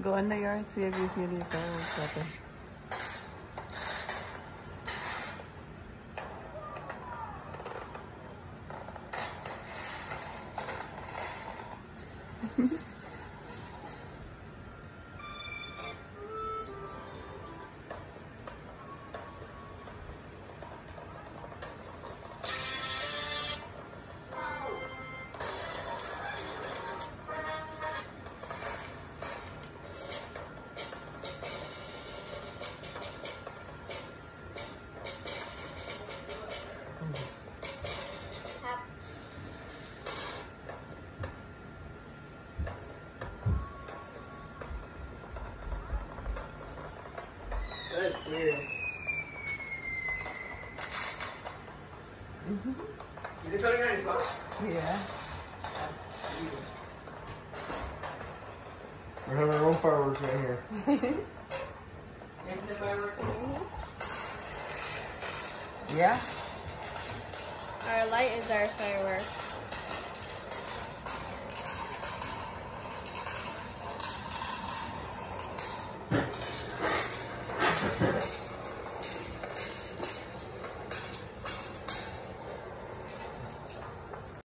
Go in the yard, see if you see any fireworks out there. That's weird. You just running around your phone? Yeah. That's weird. We're having our own fireworks right here. Infinite fireworks? Yeah. Our light is our fireworks.